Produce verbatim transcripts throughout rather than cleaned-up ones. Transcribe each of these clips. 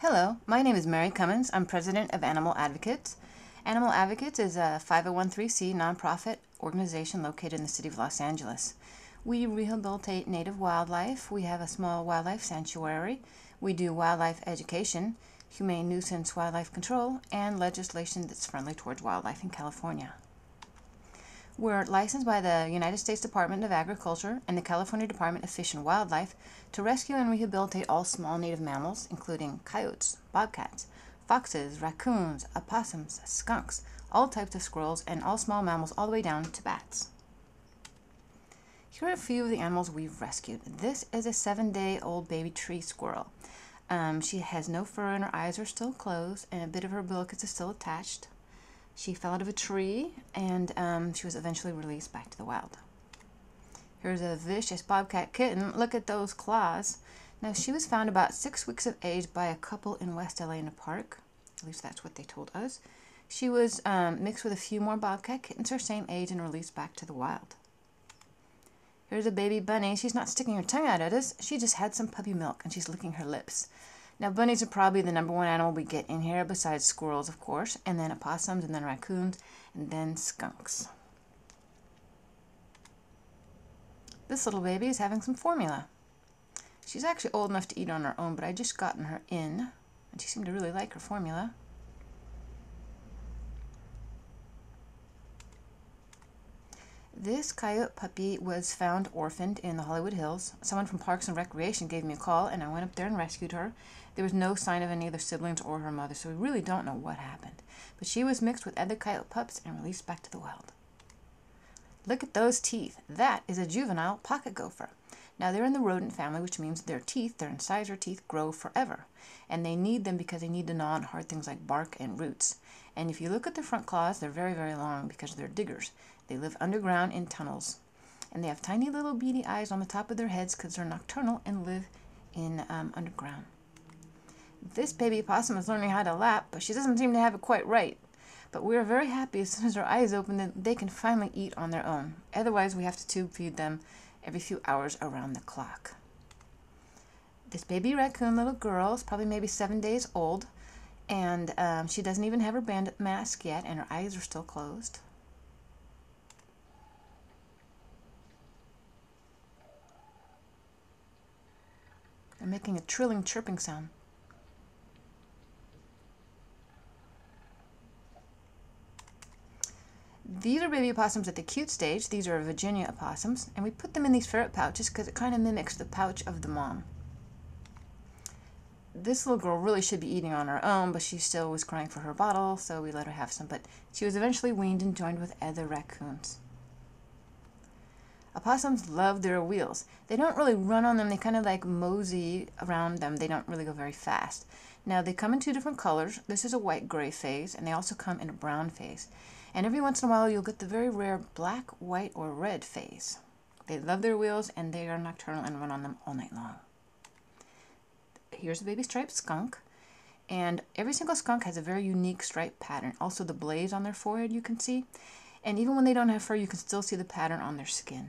Hello, my name is Mary Cummins. I'm president of Animal Advocates. Animal Advocates is a five oh one c nonprofit organization located in the city of Los Angeles. We rehabilitate native wildlife. We have a small wildlife sanctuary. We do wildlife education, humane nuisance wildlife control, and legislation that's friendly towards wildlife in California. We're licensed by the United States Department of Agriculture and the California Department of Fish and Wildlife to rescue and rehabilitate all small native mammals, including coyotes, bobcats, foxes, raccoons, opossums, skunks, all types of squirrels, and all small mammals all the way down to bats. Here are a few of the animals we've rescued. This is a seven-day-old baby tree squirrel. Um, she has no fur and her eyes are still closed, and a bit of her umbilicus is still attached. She fell out of a tree, and um, she was eventually released back to the wild. Here's a vicious bobcat kitten. Look at those claws. Now, she was found about six weeks of age by a couple in West L A in a park. At least that's what they told us. She was um, mixed with a few more bobcat kittens her same age and released back to the wild. Here's a baby bunny. She's not sticking her tongue out at us. She just had some puppy milk, and she's licking her lips. Now, bunnies are probably the number one animal we get in here, besides squirrels, of course, and then opossums, and then raccoons, and then skunks. This little baby is having some formula. She's actually old enough to eat on her own, but I just gotten her in, and she seemed to really like her formula. This coyote puppy was found orphaned in the Hollywood Hills. Someone from Parks and Recreation gave me a call, and I went up there and rescued her. There was no sign of any of their siblings or her mother, so we really don't know what happened. But she was mixed with other coyote pups and released back to the wild. Look at those teeth. That is a juvenile pocket gopher. Now, they're in the rodent family, which means their teeth, their incisor teeth, grow forever. And they need them because they need to gnaw on hard things like bark and roots. And if you look at their front claws, they're very, very long because they're diggers. They live underground in tunnels. And they have tiny little beady eyes on the top of their heads because they're nocturnal and live in um, underground. This baby opossum is learning how to lap, but she doesn't seem to have it quite right. But we are very happy as soon as her eyes open that they can finally eat on their own. Otherwise, we have to tube feed them every few hours around the clock. This baby raccoon little girl is probably maybe seven days old, and um, she doesn't even have her bandit mask yet, and her eyes are still closed. They're making a trilling, chirping sound. These are baby opossums at the cute stage. These are Virginia opossums, and we put them in these ferret pouches because it kind of mimics the pouch of the mom. This little girl really should be eating on her own, but she still was crying for her bottle, so we let her have some. But she was eventually weaned and joined with other raccoons. Opossums love their wheels. They don't really run on them. They kind of like mosey around them. They don't really go very fast. Now, they come in two different colors. This is a white-gray phase, and they also come in a brown phase. And every once in a while, you'll get the very rare black, white, or red phase. They love their wheels, and they are nocturnal and run on them all night long. Here's a baby striped skunk. And every single skunk has a very unique stripe pattern. Also, the blaze on their forehead you can see. And even when they don't have fur, you can still see the pattern on their skin.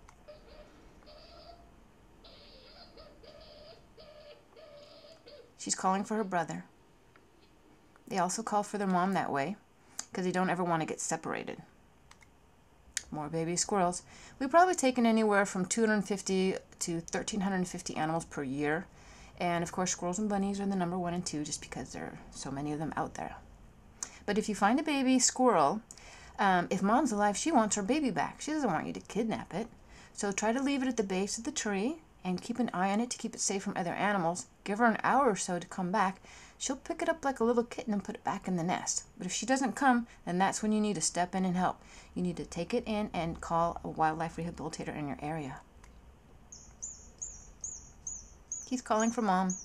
She's calling for her brother. They also call for their mom that way because they don't ever want to get separated. More baby squirrels. We've probably taken anywhere from two hundred fifty to one thousand three hundred fifty animals per year. And of course, squirrels and bunnies are the number one and two just because there are so many of them out there. But if you find a baby squirrel, um, if mom's alive, she wants her baby back. She doesn't want you to kidnap it. So try to leave it at the base of the tree and keep an eye on it to keep it safe from other animals. Give her an hour or so to come back. She'll pick it up like a little kitten and put it back in the nest. But if she doesn't come, then that's when you need to step in and help. You need to take it in and call a wildlife rehabilitator in your area. He's calling for mom.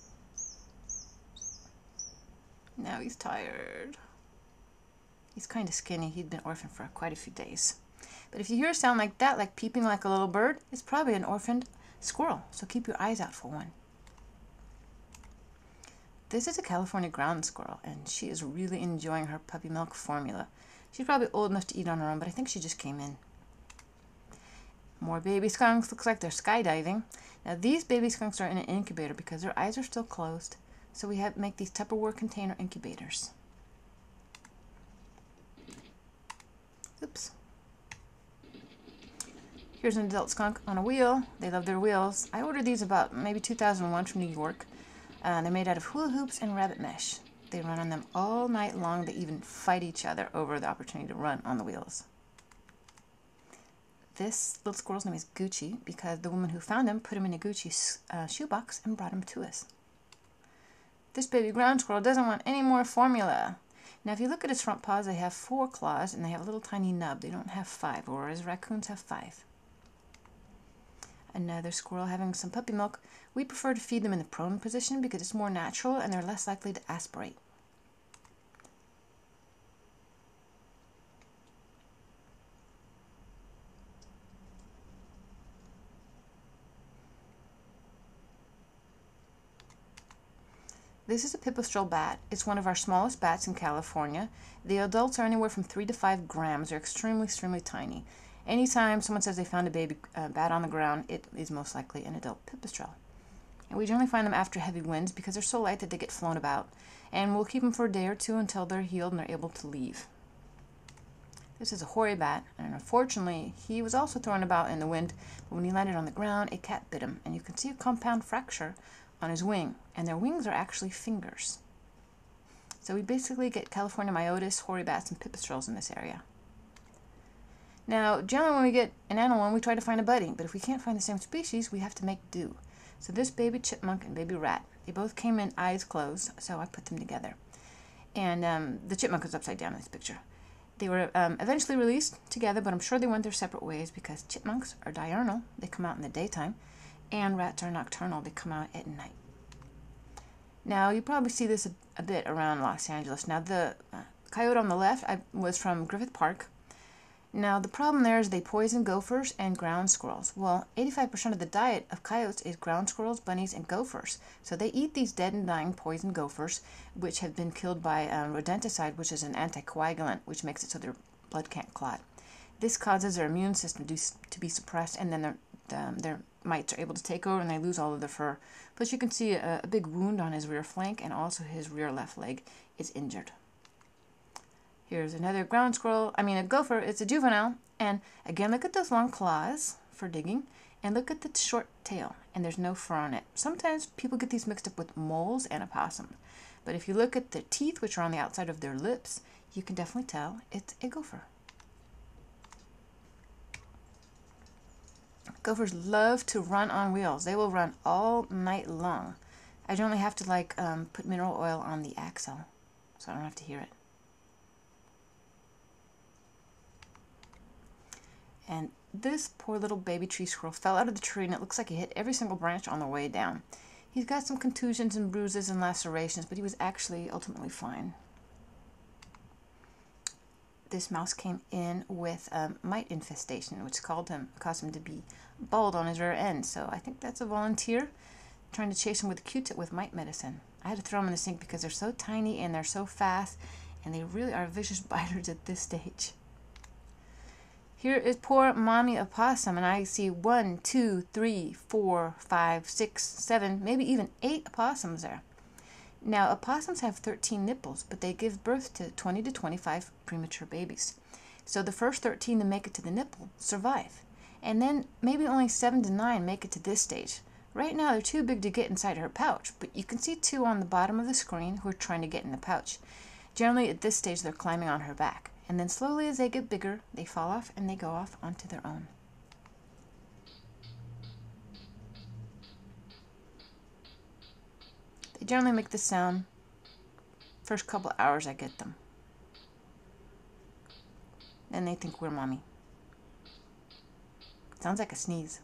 Now he's tired. He's kind of skinny. He'd been orphaned for quite a few days. But if you hear a sound like that, like peeping like a little bird, it's probably an orphaned squirrel. So keep your eyes out for one. This is a California ground squirrel, and she is really enjoying her puppy milk formula. She's probably old enough to eat on her own, but I think she just came in. More baby skunks. Looks like they're skydiving. Now, these baby skunks are in an incubator because their eyes are still closed. So we have make these Tupperware container incubators. Oops. Here's an adult skunk on a wheel. They love their wheels. I ordered these about maybe two thousand one from New York. Uh, they're made out of hula hoops and rabbit mesh. They run on them all night long. They even fight each other over the opportunity to run on the wheels. This little squirrel's name is Gucci because the woman who found him put him in a Gucci uh, shoebox and brought him to us. This baby ground squirrel doesn't want any more formula. Now if you look at its front paws, they have four claws and they have a little tiny nub. They don't have five, whereas raccoons have five. Another squirrel having some puppy milk. We prefer to feed them in the prone position because it's more natural and they're less likely to aspirate. This is a pipistrelle bat. It's one of our smallest bats in California. The adults are anywhere from three to five grams. They're extremely, extremely tiny. Anytime someone says they found a baby uh, bat on the ground, it is most likely an adult pipistrelle. And we generally find them after heavy winds because they're so light that they get flown about. And we'll keep them for a day or two until they're healed and they're able to leave. This is a hoary bat, and unfortunately, he was also thrown about in the wind, but when he landed on the ground, a cat bit him, and you can see a compound fracture on his wing, and their wings are actually fingers. So we basically get California myotis, hoary bats, and pipistrelles in this area. Now, generally when we get an animal one, we try to find a buddy, but if we can't find the same species, we have to make do. So this baby chipmunk and baby rat, they both came in eyes closed, so I put them together. And um, the chipmunk is upside down in this picture. They were um, eventually released together, but I'm sure they went their separate ways because chipmunks are diurnal, they come out in the daytime, and rats are nocturnal, they come out at night. Now, you probably see this a, a bit around Los Angeles. Now, the uh, coyote on the left I, was from Griffith Park. Now, the problem there is they poison gophers and ground squirrels. Well, eighty-five percent of the diet of coyotes is ground squirrels, bunnies, and gophers. So they eat these dead and dying poison gophers, which have been killed by um, rodenticide, which is an anticoagulant, which makes it so their blood can't clot. This causes their immune system to, to be suppressed, and then their, um, their mites are able to take over and they lose all of their fur. Plus, you can see a, a big wound on his rear flank, and also his rear left leg is injured. Here's another ground squirrel, I mean a gopher, it's a juvenile, and again look at those long claws for digging, and look at the short tail, and there's no fur on it. Sometimes people get these mixed up with moles and opossum, but if you look at the teeth, which are on the outside of their lips, you can definitely tell it's a gopher. Gophers love to run on wheels. They will run all night long. I generally have to like um, put mineral oil on the axle so I don't have to hear it. And this poor little baby tree squirrel fell out of the tree, and it looks like he hit every single branch on the way down. He's got some contusions and bruises and lacerations, but he was actually ultimately fine. This mouse came in with a mite infestation, which called him, caused him to be bald on his rear end. So I think that's a volunteer trying to chase him with a Q-tip with mite medicine. I had to throw them in the sink because they're so tiny and they're so fast, and they really are vicious biters at this stage. Here is poor mommy opossum, and I see one, two, three, four, five, six, seven, maybe even eight opossums there. Now, opossums have thirteen nipples, but they give birth to twenty to twenty-five premature babies. So the first thirteen to make it to the nipple survive. And then maybe only seven to nine make it to this stage. Right now, they're too big to get inside her pouch, but you can see two on the bottom of the screen who are trying to get in the pouch. Generally, at this stage, they're climbing on her back. And then slowly as they get bigger, they fall off and they go off onto their own. They generally make this sound first couple hours I get them. Then they think we're mommy. Sounds like a sneeze.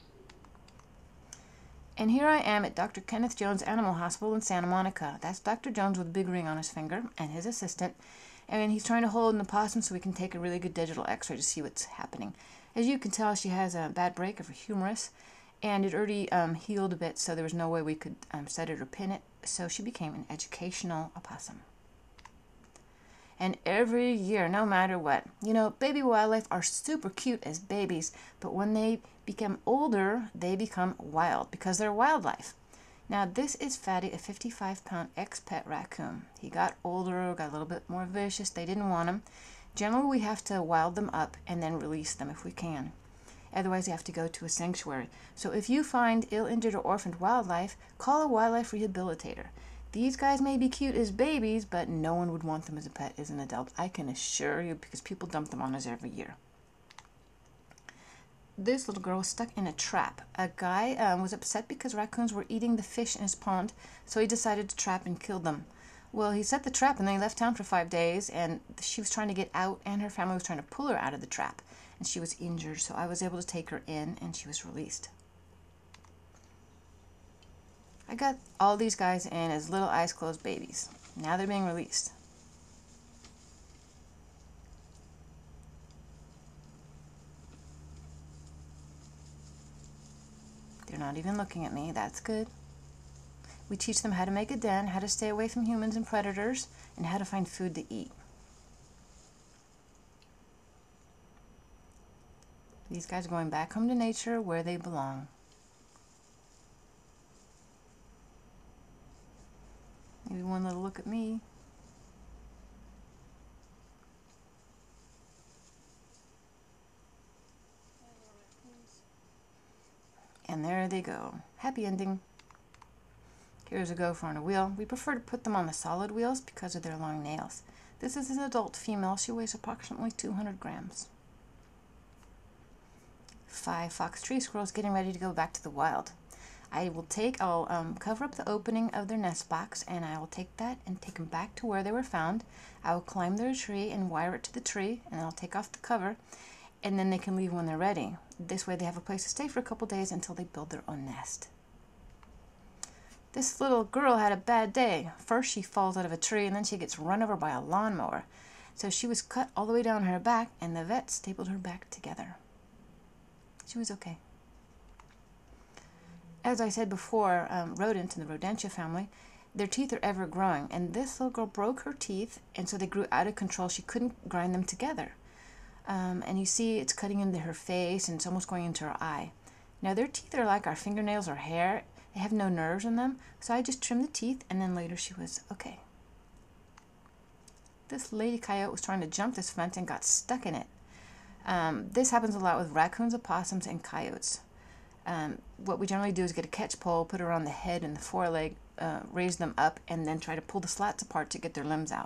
And here I am at Doctor Kenneth Jones Animal Hospital in Santa Monica. That's Doctor Jones with a big ring on his finger and his assistant. And he's trying to hold an opossum so we can take a really good digital x-ray to see what's happening. As you can tell, she has a bad break of her humerus, and it already um, healed a bit, so there was no way we could um, set it or pin it, so she became an educational opossum. And every year, no matter what, you know, baby wildlife are super cute as babies, but when they become older, they become wild because they're wildlife. Now this is Fatty, a fifty-five pound ex-pet raccoon. He got older, got a little bit more vicious. They didn't want him. Generally, we have to wild them up and then release them if we can. Otherwise, they have to go to a sanctuary. So if you find ill, injured, or orphaned wildlife, call a wildlife rehabilitator. These guys may be cute as babies, but no one would want them as a pet as an adult. I can assure you, because people dump them on us every year. This little girl was stuck in a trap. A guy um, was upset because raccoons were eating the fish in his pond, so he decided to trap and kill them. Well, he set the trap and then he left town for five days, and she was trying to get out, and her family was trying to pull her out of the trap. And she was injured, so I was able to take her in, and she was released. I got all these guys in as little eyes closed babies. Now they're being released. They're not even looking at me. That's good. We teach them how to make a den, how to stay away from humans and predators, and how to find food to eat. These guys are going back home to nature where they belong. Maybe one little look at me. And there they go. Happy ending. Here's a gopher on a wheel. We prefer to put them on the solid wheels because of their long nails. This is an adult female. She weighs approximately two hundred grams. Five fox tree squirrels getting ready to go back to the wild. I will take, I'll um, cover up the opening of their nest box, and I will take that and take them back to where they were found. I will climb their tree and wire it to the tree, and I'll take off the cover, and then they can leave when they're ready. This way they have a place to stay for a couple days until they build their own nest. This little girl had a bad day. First she falls out of a tree, and then she gets run over by a lawnmower. So she was cut all the way down her back, and the vet stapled her back together. She was okay. As I said before, um, rodents in the Rodentia family, their teeth are ever growing, and this little girl broke her teeth, and so they grew out of control. She couldn't grind them together. Um, and you see it's cutting into her face, and it's almost going into her eye. Now their teeth are like our fingernails or hair. They have no nerves in them, so I just trimmed the teeth, and then later she was okay. This lady coyote was trying to jump this fence and got stuck in it. Um, this happens a lot with raccoons, opossums, and coyotes. Um, what we generally do is get a catch pole, put it around the head and the foreleg, uh, raise them up, and then try to pull the slats apart to get their limbs out.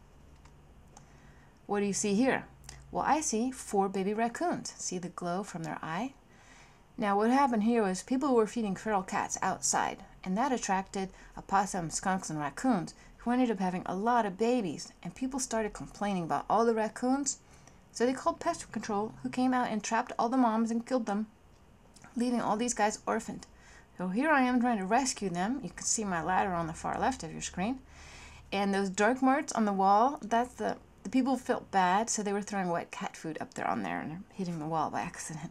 What do you see here? Well, I see four baby raccoons. See the glow from their eye? Now, what happened here was people were feeding feral cats outside, and that attracted opossums, skunks, and raccoons, who ended up having a lot of babies, and people started complaining about all the raccoons. So they called pest control, who came out and trapped all the moms and killed them, leaving all these guys orphaned. So here I am trying to rescue them. You can see my ladder on the far left of your screen. And those dark marks on the wall, that's the, the people felt bad, so they were throwing wet cat food up there on there and hitting the wall by accident.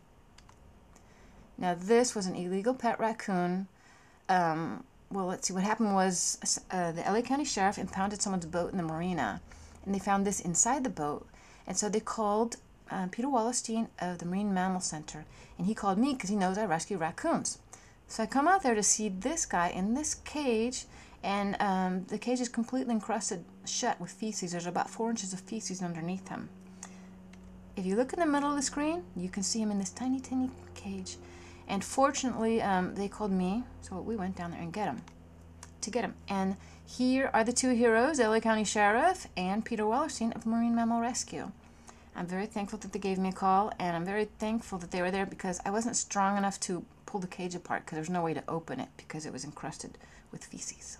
Now this was an illegal pet raccoon. Um, well, let's see, what happened was uh, the L A County Sheriff impounded someone's boat in the marina, and they found this inside the boat. And so they called uh, Peter Wallerstein of the Marine Mammal Center, and he called me because he knows I rescue raccoons. So I come out there to see this guy in this cage, and um, the cage is completely encrusted shut with feces. There's about four inches of feces underneath him. If you look in the middle of the screen, you can see him in this tiny, tiny cage. And fortunately, um, they called me, so we went down there and get him, to get him. And here are the two heroes, L A County Sheriff and Peter Wallerstein of Marine Mammal Rescue. I'm very thankful that they gave me a call, and I'm very thankful that they were there because I wasn't strong enough to pull the cage apart because there's no way to open it because it was encrusted with feces.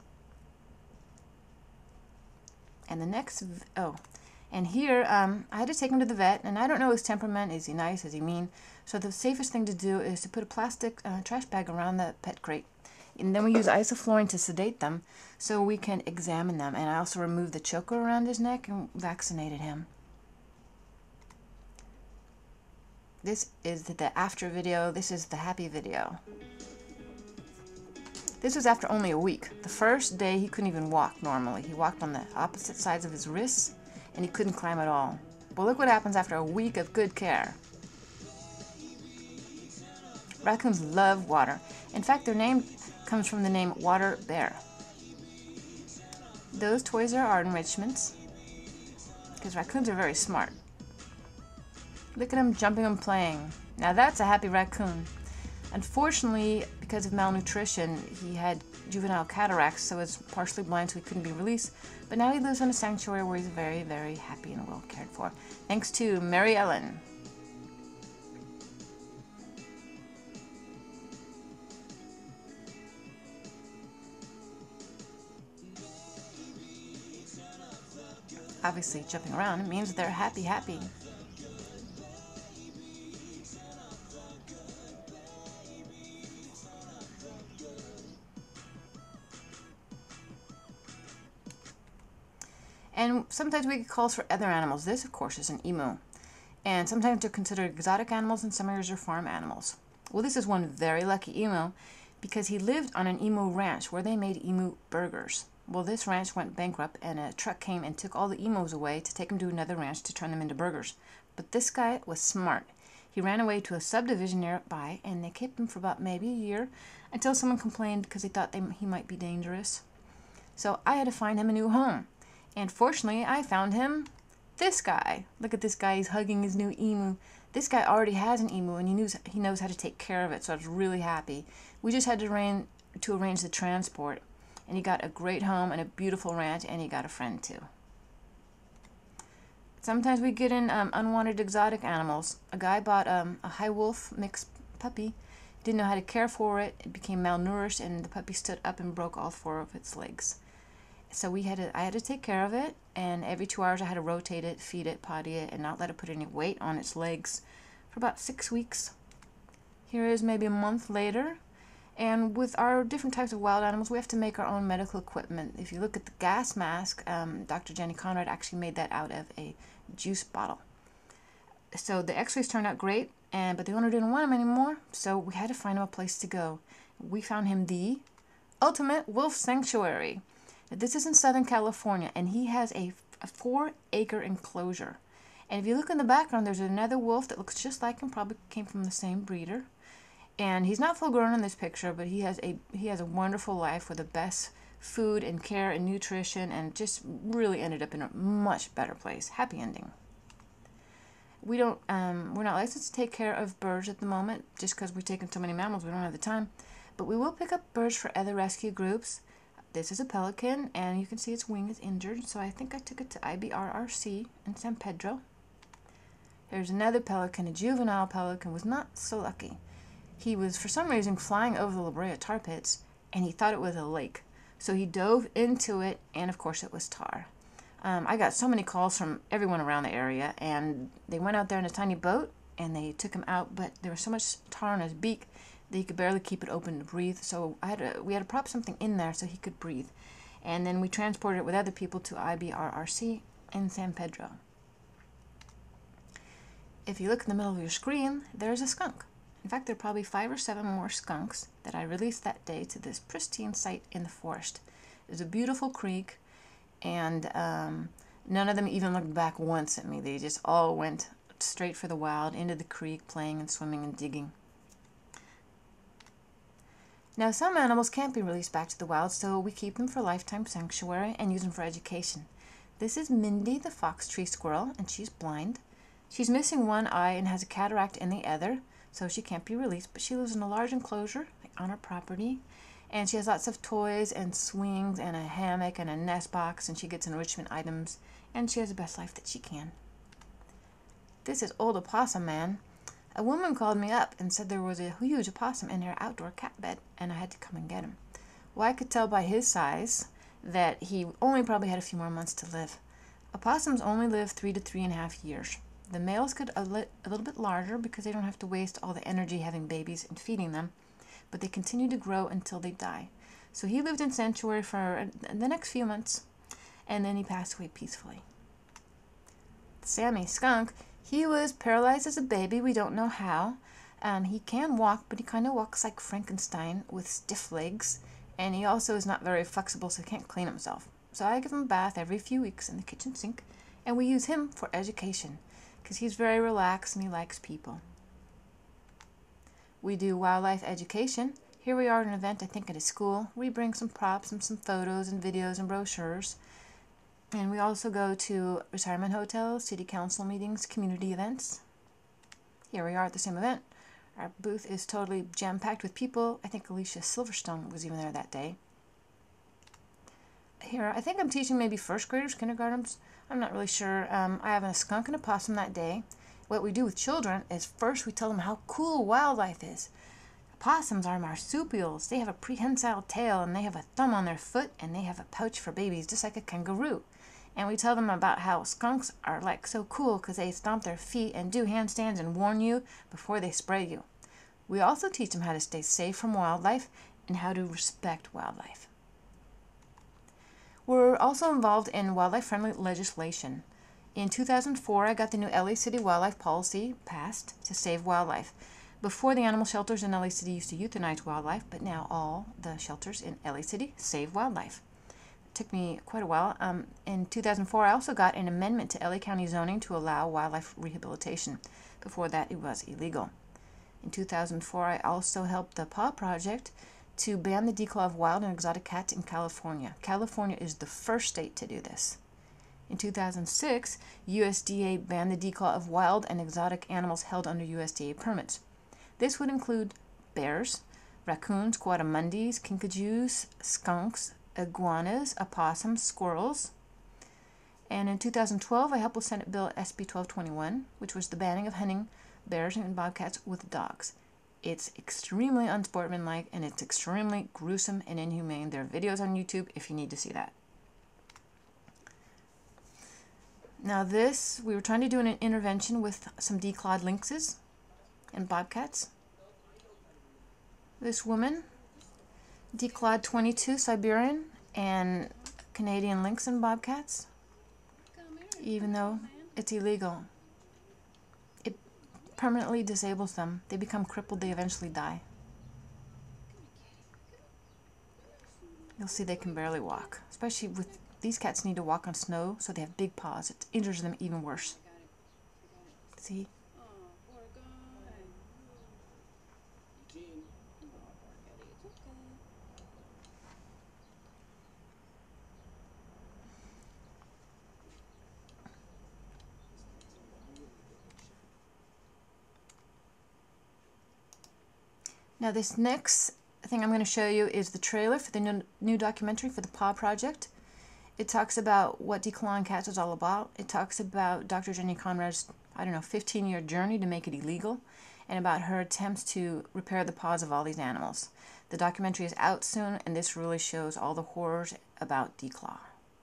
And the next, oh, and here um, I had to take him to the vet, and I don't know his temperament. Is he nice? Is he mean? So the safest thing to do is to put a plastic uh, trash bag around the pet crate. And then we use isoflurane to sedate them so we can examine them. And I also removed the choker around his neck and vaccinated him. This is the after video. This is the happy video. This was after only a week. The first day he couldn't even walk normally. He walked on the opposite sides of his wrists and he couldn't climb at all. Well, look what happens after a week of good care. Raccoons love water. In fact, they're named comes from the name Water Bear. Those toys are our enrichments, because raccoons are very smart. Look at him jumping and playing. Now that's a happy raccoon. Unfortunately, because of malnutrition, he had juvenile cataracts, so he's partially blind, so he couldn't be released. But now he lives in a sanctuary where he's very, very happy and well cared for. Thanks to Mary Ellen. Obviously, jumping around, it means they're happy, happy. And sometimes we get calls for other animals. This, of course, is an emu. And sometimes they're considered exotic animals, and some areas are farm animals. Well, this is one very lucky emu because he lived on an emu ranch where they made emu burgers. Well, this ranch went bankrupt, and a truck came and took all the emus away to take them to another ranch to turn them into burgers. But this guy was smart. He ran away to a subdivision nearby, and they kept him for about maybe a year until someone complained because they thought they, he might be dangerous. So I had to find him a new home. And fortunately, I found him this guy. Look at this guy. He's hugging his new emu. This guy already has an emu, and he knows, he knows how to take care of it, so I was really happy. We just had to arrange, to arrange the transport. And he got a great home and a beautiful ranch, and he got a friend too. Sometimes we get in um, unwanted exotic animals. A guy bought um, a high wolf mixed puppy. He didn't know how to care for it. It became malnourished, and the puppy stood up and broke all four of its legs. So we had to, I had to take care of it, and every two hours I had to rotate it, feed it, potty it, and not let it put any weight on its legs for about six weeks. Here is maybe a month later. And with our different types of wild animals, we have to make our own medical equipment. If you look at the gas mask, um, Doctor Jenny Conrad actually made that out of a juice bottle. So the x-rays turned out great, and but the owner didn't want him anymore, so we had to find him a place to go. We found him the Ultimate Wolf Sanctuary. Now, this is in Southern California, and he has a, a four-acre enclosure. And if you look in the background, there's another wolf that looks just like him, probably came from the same breeder. And he's not full grown in this picture, but he has a he has a wonderful life with the best food and care and nutrition, and just really ended up in a much better place. Happy ending. We don't um, we're not licensed to take care of birds at the moment, just because we've taken so many mammals. We don't have the time, but we will pick up birds for other rescue groups. This is a pelican, and you can see its wing is injured, so I think I took it to I B R R C in San Pedro. Here's another pelican. A juvenile pelican was not so lucky. He was, for some reason, flying over the La Brea tar pits, and he thought it was a lake. So he dove into it, and of course it was tar. Um, I got so many calls from everyone around the area, and they went out there in a tiny boat, and they took him out, but there was so much tar on his beak that he could barely keep it open to breathe. So I had to, we had to prop something in there so he could breathe. And then we transported it with other people to I B R R C in San Pedro. If you look in the middle of your screen, there's a skunk. In fact, there are probably five or seven more skunks that I released that day to this pristine site in the forest. There's a beautiful creek, and um, none of them even looked back once at me. They just all went straight for the wild, into the creek, playing and swimming and digging. Now, some animals can't be released back to the wild, so we keep them for lifetime sanctuary and use them for education. This is Mindy, the fox tree squirrel, and she's blind. She's missing one eye and has a cataract in the other, so she can't be released, but she lives in a large enclosure on her property, and she has lots of toys and swings and a hammock and a nest box, and she gets enrichment items, and she has the best life that she can. This is Old Opossum Man. A woman called me up and said there was a huge opossum in her outdoor cat bed, and I had to come and get him. Well, I could tell by his size that he only probably had a few more months to live. Opossums only live three to three and a half years. The males get a, li a little bit larger because they don't have to waste all the energy having babies and feeding them, but they continue to grow until they die. So he lived in sanctuary for the next few months, and then he passed away peacefully. Sammy Skunk, he was paralyzed as a baby. We don't know how. Um, he can walk, but he kind of walks like Frankenstein with stiff legs, and he also is not very flexible, so he can't clean himself. So I give him a bath every few weeks in the kitchen sink, and we use him for education, because he's very relaxed and he likes people. We do wildlife education. Here we are at an event, I think at a school. We bring some props and some photos and videos and brochures. And we also go to retirement hotels, city council meetings, community events. Here we are at the same event. Our booth is totally jam-packed with people. I think Alicia Silverstone was even there that day. Here, I think I'm teaching maybe first graders, kindergartens. I'm not really sure. Um, I have a skunk and a possum that day. What we do with children is first we tell them how cool wildlife is. Possums are marsupials. They have a prehensile tail and they have a thumb on their foot and they have a pouch for babies just like a kangaroo. And we tell them about how skunks are like so cool because they stomp their feet and do handstands and warn you before they spray you. We also teach them how to stay safe from wildlife and how to respect wildlife. We're also involved in wildlife-friendly legislation. In two thousand four, I got the new L A City wildlife policy passed to save wildlife. Before, the animal shelters in L A City used to euthanize wildlife, but now all the shelters in L A City save wildlife. It took me quite a while. Um, in two thousand four, I also got an amendment to L A County zoning to allow wildlife rehabilitation. Before that, it was illegal. In two thousand four, I also helped the Paw Project to ban the declaw of wild and exotic cats in California. California is the first state to do this. In two thousand six, U S D A banned the declaw of wild and exotic animals held under U S D A permits. This would include bears, raccoons, coatimundis, kinkajous, skunks, iguanas, opossums, squirrels. And in two thousand twelve, I helped with Senate Bill S B twelve twenty-one, which was the banning of hunting bears and bobcats with dogs. It's extremely unsportsmanlike and it's extremely gruesome and inhumane. There are videos on YouTube if you need to see that. Now this, we were trying to do an intervention with some declawed lynxes and bobcats. This woman declawed twenty-two Siberian and Canadian lynx and bobcats, even though it's illegal. It permanently disables them. They become crippled, they eventually die. You'll see they can barely walk, especially with these cats need to walk on snow, so they have big paws. It injures them even worse. See? Now this next thing I'm going to show you is the trailer for the new, new documentary for the Paw Project. It talks about what declawing cats is all about. It talks about Doctor Jenny Conrad's, I don't know, fifteen year journey to make it illegal, and about her attempts to repair the paws of all these animals. The documentary is out soon, and this really shows all the horrors about declaw.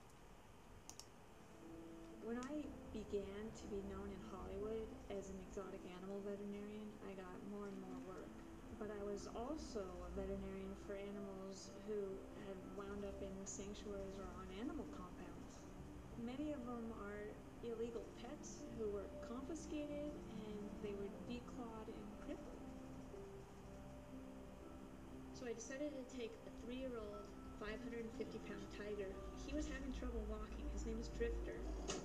When I began to be known in Hollywood as an exotic animal veterinarian, I got more and more work. But I was also a veterinarian for animals who had wound up in sanctuaries or on animal compounds. Many of them are illegal pets who were confiscated and they were declawed and crippled. So I decided to take a three-year-old, five hundred fifty pound tiger. He was having trouble walking. His name is Drifter.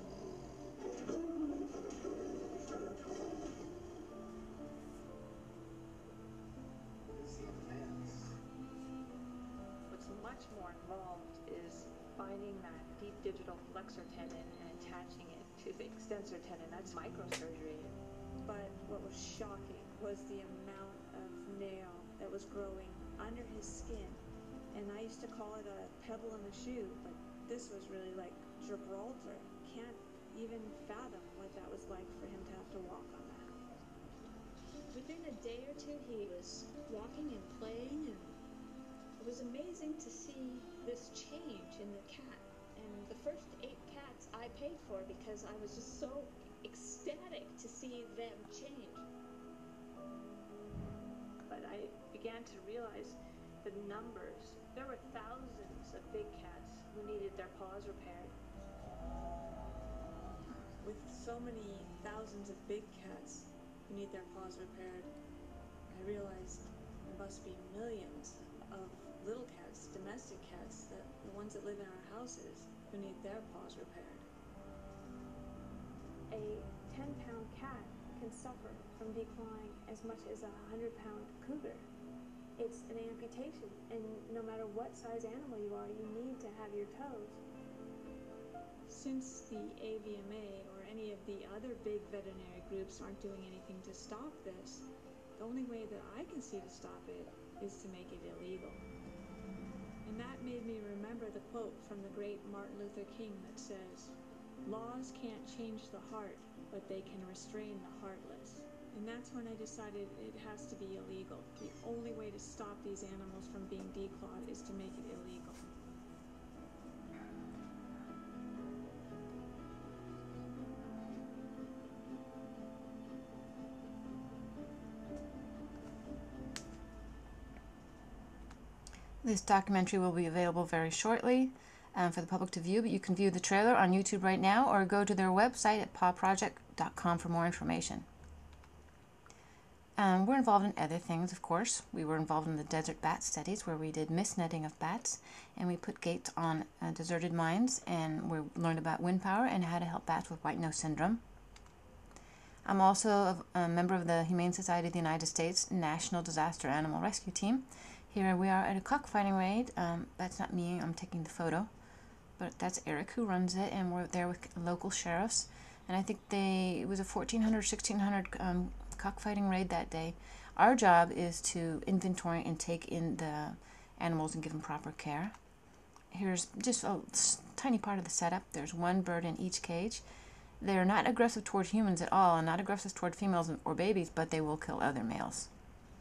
What's much more involved is finding that deep digital flexor tendon and attaching it to the extensor tendon. That's microsurgery. But what was shocking was the amount of nail that was growing under his skin. And I used to call it a pebble in the shoe, but this was really like Gibraltar. Can't even fathom what that was like for him to have to walk on that. Within a day or two, he was walking and playing, and it was amazing to see this change in the cat. And the first eight cats I paid for because I was just so ecstatic to see them change. But I began to realize the numbers. There were thousands of big cats who needed their paws repaired. With so many thousands of big cats who need their paws repaired, I realized there must be millions of little cats, domestic cats, that the ones that live in our houses, who need their paws repaired. A ten pound cat can suffer from declawing as much as a one hundred pound cougar. it's an amputation, and no matter what size animal you are, you need to have your toes. Since the A V M A or any of the other big veterinary groups aren't doing anything to stop this, the only way that I can see to stop it is to make it illegal. And that made me remember the quote from the great Martin Luther King that says, "Laws can't change the heart, but they can restrain the heartless." And that's when I decided it has to be illegal. The only way to stop these animals from being declawed is to make it illegal. This documentary will be available very shortly um, for the public to view, but you can view the trailer on YouTube right now or go to their website at paw project dot com for more information. Um, we're involved in other things, of course. We were involved in the desert bat studies where we did misnetting of bats, and we put gates on uh, deserted mines, and we learned about wind power and how to help bats with white nose syndrome. I'm also a, a member of the Humane Society of the United States National Disaster Animal Rescue Team. Here we are at a cockfighting raid. Um, that's not me, I'm taking the photo, but that's Eric who runs it, and we're there with local sheriffs. And I think they it was a fourteen hundred, sixteen hundred um, cockfighting raid that day. Our job is to inventory and take in the animals and give them proper care. Here's just a tiny part of the setup. There's one bird in each cage. They're not aggressive toward humans at all, and not aggressive toward females or babies, but they will kill other males.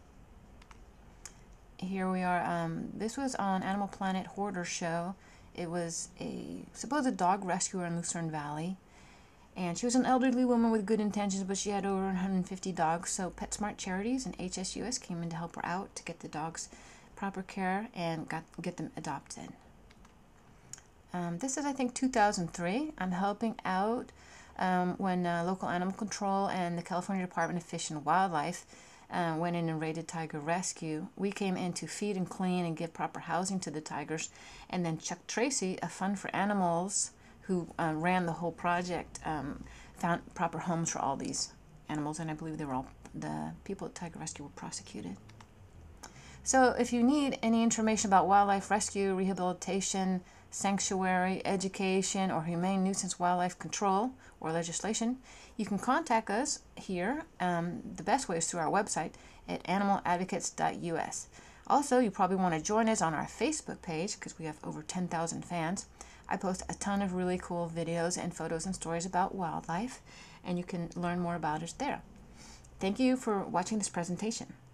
Here we are. Um, this was on Animal Planet Hoarder Show. It was a supposed dog rescuer in Lucerne Valley. And she was an elderly woman with good intentions, but she had over one hundred fifty dogs. So PetSmart Charities and H S U S came in to help her out to get the dogs proper care and got get them adopted. Um, this is, I think, two thousand three. I'm helping out um, when uh, local animal control and the California Department of Fish and Wildlife uh, went in and raided tiger rescue. We came in to feed and clean and give proper housing to the tigers. And then Chuck Tracy, a Fund for Animals, who uh, ran the whole project, um, found proper homes for all these animals, and I believe they were all, the people at Tiger Rescue were prosecuted. So if you need any information about wildlife rescue, rehabilitation, sanctuary, education, or humane nuisance wildlife control or legislation, you can contact us here. Um, the best way is through our website at animal advocates dot U S. Also, you probably want to join us on our Facebook page because we have over ten thousand fans. I post a ton of really cool videos and photos and stories about wildlife, and you can learn more about us there. Thank you for watching this presentation.